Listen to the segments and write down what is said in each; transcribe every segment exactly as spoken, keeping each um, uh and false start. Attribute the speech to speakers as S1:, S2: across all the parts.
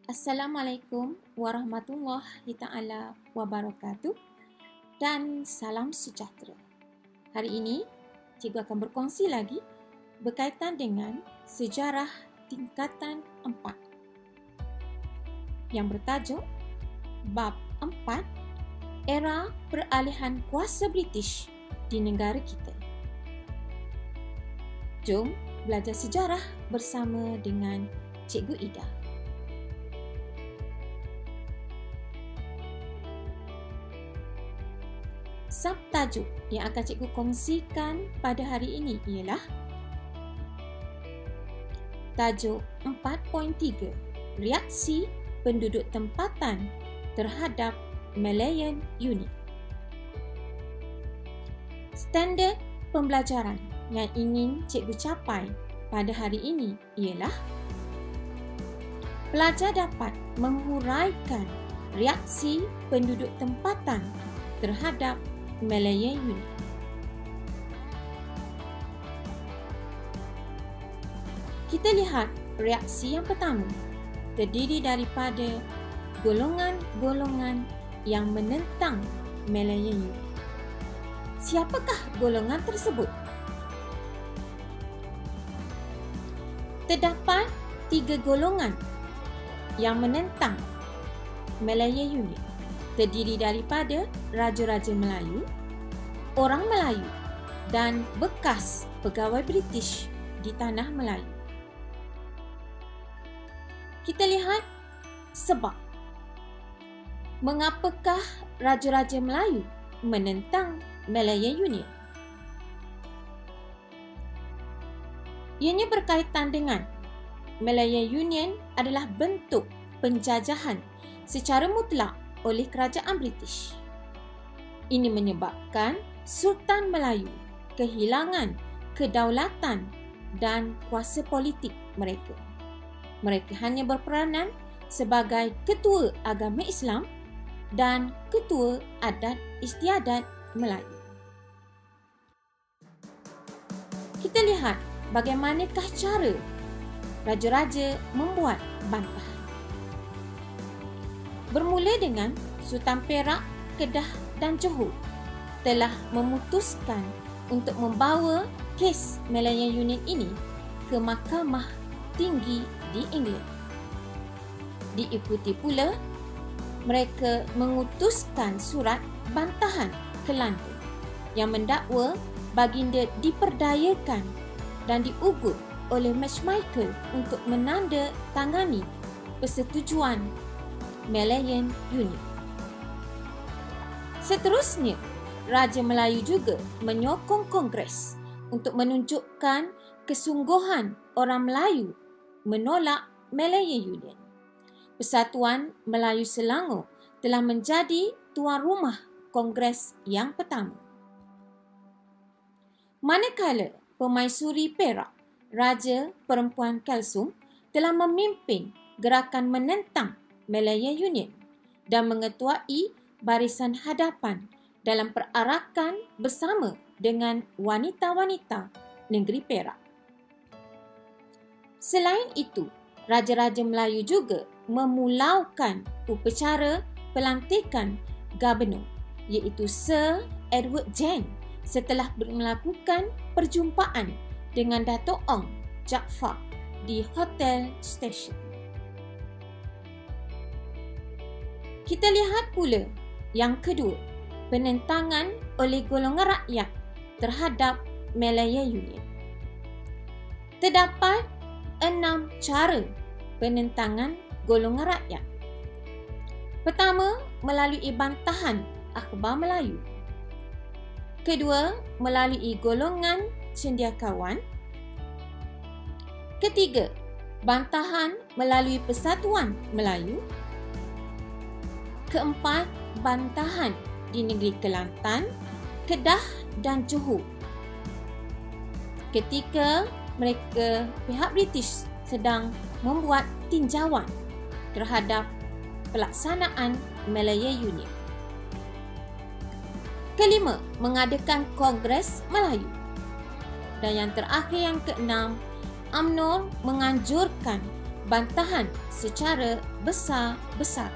S1: Assalamualaikum warahmatullahi taala wabarakatuh dan salam sejahtera. Hari ini, cikgu akan berkongsi lagi berkaitan dengan sejarah tingkatan empat yang bertajuk Bab empat, Era Peralihan Kuasa British di negara kita. Jom belajar sejarah bersama dengan Cikgu Ida. Subtajuk yang akan cikgu kongsikan pada hari ini ialah tajuk empat titik tiga, Reaksi Penduduk Tempatan terhadap Malayan Unit. Standard pembelajaran yang ingin cikgu capai pada hari ini ialah pelajar dapat menghuraikan reaksi penduduk tempatan terhadap Malayan Unit. Kita lihat reaksi yang pertama terdiri daripada golongan-golongan yang menentang Malayan Unit. Siapakah golongan tersebut? Terdapat tiga golongan yang menentang Malayan Unit. Terdiri daripada Raja-Raja Melayu, orang Melayu dan bekas pegawai British di tanah Melayu. Kita lihat sebab. Mengapakah Raja-Raja Melayu menentang Malayan Unit? Ianya berkaitan dengan Malayan Union adalah bentuk penjajahan secara mutlak oleh kerajaan British. Ini menyebabkan Sultan Melayu kehilangan kedaulatan dan kuasa politik mereka. Mereka hanya berperanan sebagai ketua agama Islam dan ketua adat istiadat Melayu. Kita lihat bagaimanakah cara raja-raja membuat bantahan. Bermula dengan Sultan Perak, Kedah dan Johor telah memutuskan untuk membawa kes Malayan Unit ini ke Mahkamah Tinggi di England. Diikuti pula, mereka mengutuskan surat bantahan ke London yang mendakwa baginda diperdayakan dan diugut oleh Matchmaker untuk menandatangani persetujuan Malayan Unit. Seterusnya, Raja Melayu juga menyokong Kongres untuk menunjukkan kesungguhan orang Melayu menolak Malayan Unit. Persatuan Melayu Selangor telah menjadi tuan rumah Kongres yang pertama. Manakala Permaisuri Perak, Raja Perempuan Kalsum, telah memimpin gerakan menentang Malayan Unit dan mengetuai barisan hadapan dalam perarakan bersama dengan wanita-wanita negeri Perak. Selain itu, Raja-Raja Melayu juga memulaukan upacara pelantikan Gubernur iaitu Sir Edward Jane setelah melakukan perjumpaan dengan Dato' Ong Jaafar di Hotel Station. Kita lihat pula yang kedua, penentangan oleh golongan rakyat terhadap Malayan Unit. Terdapat enam cara penentangan golongan rakyat. Pertama, melalui bantahan akhbar Melayu. Kedua, melalui golongan cendekiawan. Ketiga, bantahan melalui Persatuan Melayu. Keempat, bantahan di negeri Kelantan, Kedah dan Johor. Ketika mereka pihak British sedang membuat tinjauan terhadap pelaksanaan Malayan Unit. Kelima, mengadakan Kongres Melayu. Dan yang terakhir yang keenam, U M N O menganjurkan bantahan secara besar-besar.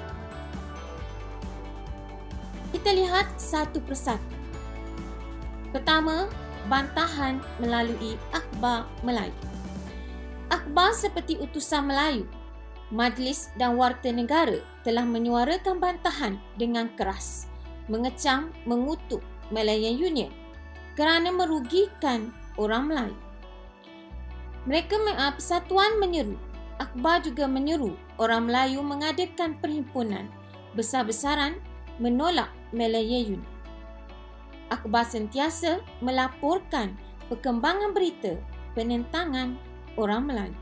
S1: Kita lihat satu persatu. Pertama, bantahan melalui akhbar Melayu. Akhbar seperti Utusan Melayu, Majlis dan Warta Negara telah menyuarakan bantahan dengan keras, mengecam, mengutuk Malayan Union kerana merugikan orang Melayu. Mereka Persatuan menyeru, akhbar juga menyeru orang Melayu mengadakan perhimpunan besar-besaran menolak Malayan Union. Akhbar sentiasa melaporkan perkembangan berita penentangan orang Melayu.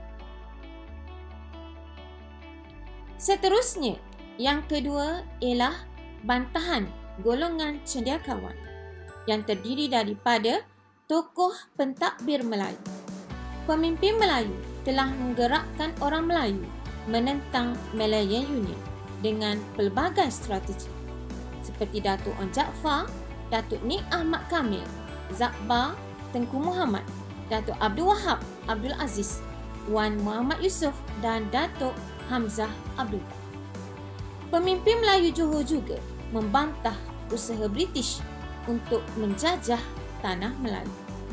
S1: Seterusnya, yang kedua ialah bantahan golongan cendekiawan yang terdiri daripada tokoh pentadbir Melayu. Pemimpin Melayu telah menggerakkan orang Melayu menentang Malayan Union dengan pelbagai strategi seperti Datuk Onn Jaafar, Datuk Nik Ahmad Kamil, Zakbar, Tengku Muhammad, Datuk Abdul Wahab Abdul Aziz, Wan Muhammad Yusof dan Datuk Hamzah Abdul. Pemimpin Melayu Johor juga membantah usaha British untuk menjajah tanah Melayu.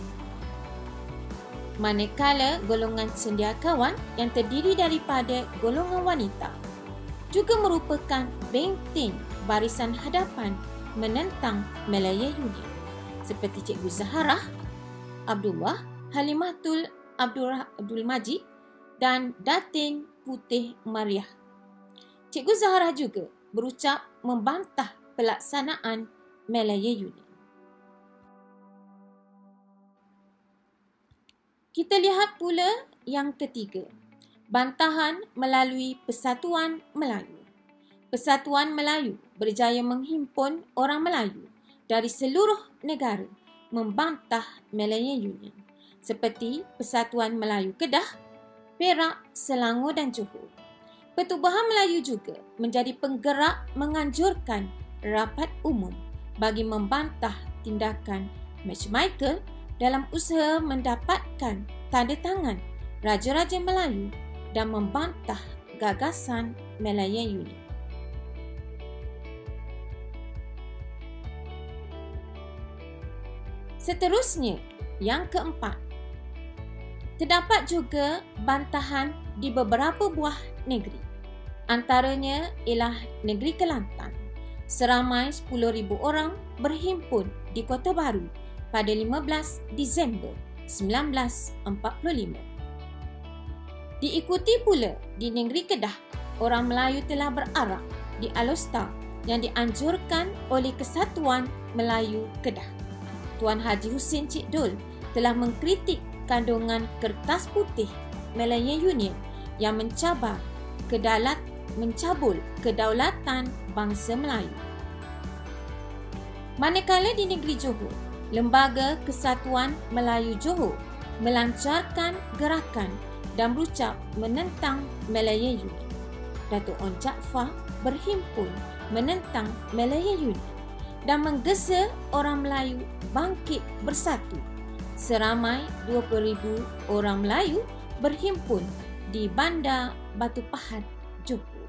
S1: Manakala golongan cendekiawan yang terdiri daripada golongan wanita juga merupakan benteng barisan hadapan menentang Malayan Union seperti Cikgu Zaharah Abdullah, Halimatul Abdul, Abdul Majid dan Datin Putih Mariah. Cikgu Zaharah juga berucap membantah pelaksanaan Malayan Union. Kita lihat pula yang ketiga, bantahan melalui Persatuan Melayu. Persatuan Melayu berjaya menghimpun orang Melayu dari seluruh negara membantah Malayan Union seperti Persatuan Melayu Kedah, Perak, Selangor dan Johor. Pertubuhan Melayu juga menjadi penggerak menganjurkan rapat umum bagi membantah tindakan Matchmaker dalam usaha mendapatkan tanda tangan Raja-Raja Melayu dan membantah gagasan Malayan Union. Seterusnya, yang keempat, terdapat juga bantahan di beberapa buah negeri. Antaranya ialah negeri Kelantan. Seramai sepuluh ribu orang berhimpun di Kota Baru pada lima belas Disember sembilan belas empat puluh lima. Diikuti pula di negeri Kedah, orang Melayu telah berarak di Alostar yang dianjurkan oleh Kesatuan Melayu Kedah. Tuan Haji Hussein Cik Dul telah mengkritik kandungan kertas putih Malayan Union yang mencabar kedalat, mencabul kedaulatan bangsa Melayu. Manakala di negeri Johor, Lembaga Kesatuan Melayu Johor melancarkan gerakan dan berucap menentang Malayan Union. Datuk Onn Jaafar berhimpun menentang Malayan Union dan menggesa orang Melayu bangkit bersatu. Seramai dua puluh ribu orang Melayu berhimpun di Bandar Batu Pahat, Johor.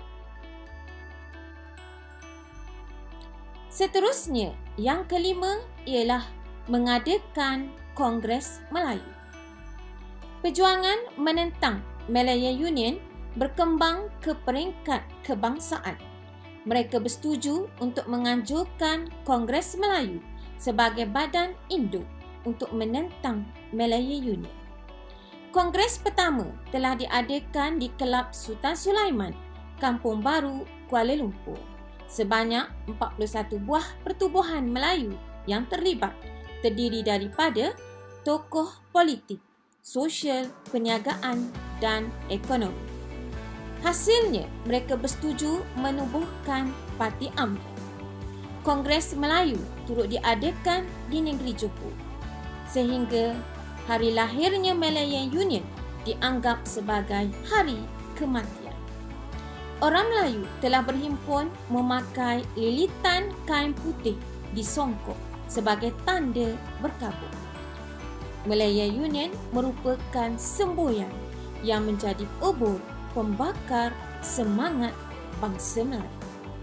S1: Seterusnya, yang kelima ialah mengadakan Kongres Melayu. Perjuangan menentang Malayan Union berkembang ke peringkat kebangsaan. Mereka bersetuju untuk menganjurkan Kongres Melayu sebagai badan induk untuk menentang Malayan Union. Kongres pertama telah diadakan di Kelab Sultan Sulaiman, Kampung Baru, Kuala Lumpur. Sebanyak empat puluh satu buah pertubuhan Melayu yang terlibat terdiri daripada tokoh politik, sosial, perniagaan dan ekonomi. Hasilnya, mereka bersetuju menubuhkan Parti UMNO. Kongres Melayu turut diadakan di negeri Johor, sehingga hari lahirnya Malayan Union dianggap sebagai hari kematian. Orang Melayu telah berhimpun memakai lilitan kain putih di songkok sebagai tanda berkabung. Malayan Union merupakan semboyan yang menjadi obor pembakar semangat bangsa Melayu.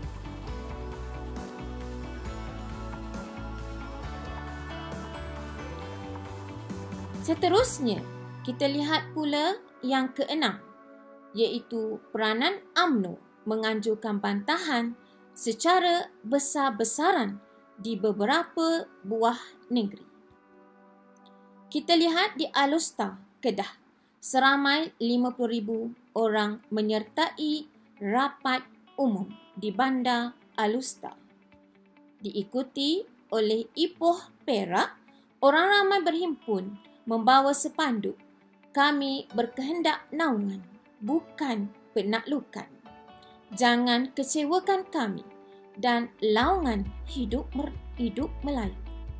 S1: Seterusnya, kita lihat pula yang keenam, iaitu peranan U M N O menganjurkan bantahan secara besar-besaran di beberapa buah negeri. Kita lihat di Alustar, Kedah, seramai lima puluh ribu orang menyertai rapat umum di Bandar Alustar. Diikuti oleh Ipoh, Perak, orang ramai berhimpun membawa sepanduk, "Kami berkehendak naungan, bukan penaklukan. Jangan kecewakan kami," dan laungan hidup hidup Melayu.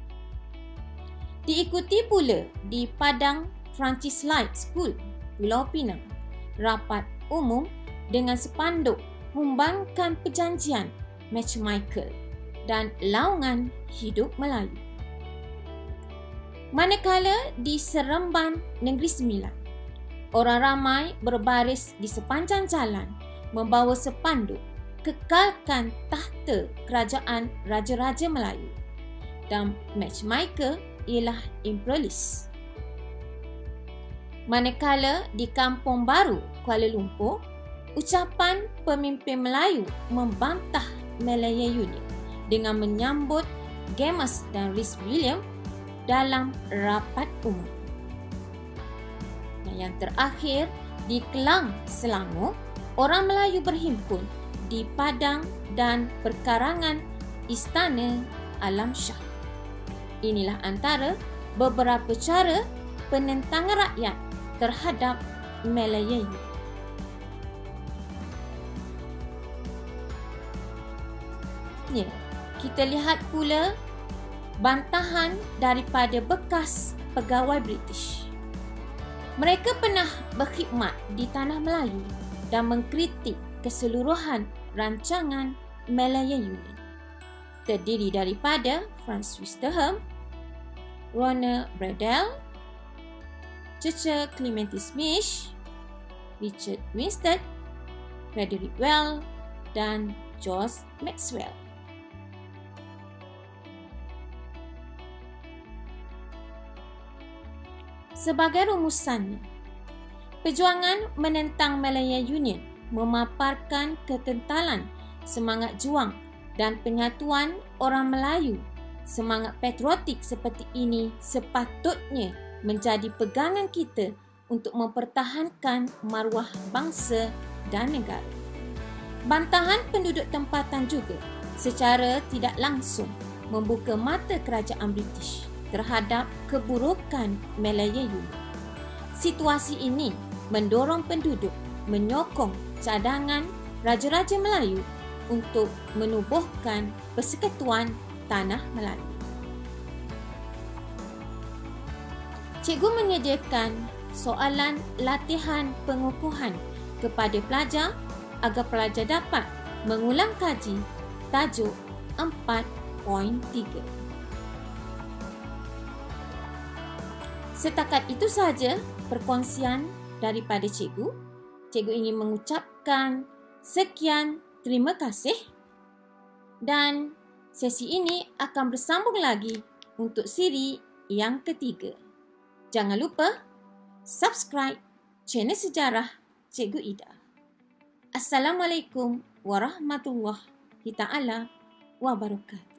S1: Diikuti pula di Padang Francis Light School, Pulau Pinang, rapat umum dengan sepanduk "Humbangkan Perjanjian Matchmaker" dan laungan hidup Melayu. Manakala di Seremban Negeri Sembilan, orang ramai berbaris di sepanjang jalan membawa sepanduk "Kekalkan Tahta Kerajaan Raja-Raja Melayu" dan matchmaker ialah imperialis. Manakala di Kampung Baru, Kuala Lumpur, ucapan pemimpin Melayu membantah Malaya Union dengan menyambut Gemmas dan Rhys William dalam rapat umum. Dan yang terakhir, di Kelang, Selangor, orang Melayu berhimpun di Padang dan perkarangan Istana Alam Shah. Inilah antara beberapa cara penentangan rakyat terhadap Malaya Union. Ya, kita lihat pula bantahan daripada bekas pegawai British. Mereka pernah berkhidmat di tanah Melayu dan mengkritik keseluruhan rancangan Malaya Union. Terdiri daripada Franz Wisterham, Ronald Bradell, Cece Clementi Smith, Richard Winstead, Frederick Well dan George Maxwell. Sebagai rumusannya, perjuangan menentang Malaya Union memaparkan ketentalan semangat juang dan penyatuan orang Melayu. Semangat patriotik seperti ini sepatutnya menjadi pegangan kita untuk mempertahankan maruah bangsa dan negara. Bantahan penduduk tempatan juga secara tidak langsung membuka mata kerajaan British terhadap keburukan Malaya Union. Situasi ini mendorong penduduk menyokong cadangan Raja-Raja Melayu untuk menubuhkan Persekutuan Tanah Melayu. Cikgu menyediakan soalan latihan pengukuhan kepada pelajar agar pelajar dapat mengulang kaji tajuk empat titik tiga. Setakat itu sahaja perkongsian daripada cikgu. Cikgu ingin mengucapkan sekian terima kasih dan sesi ini akan bersambung lagi untuk siri yang ketiga. Jangan lupa subscribe channel Sejarah Cikgu Ida. Assalamualaikum warahmatullahi taala wabarakatuh.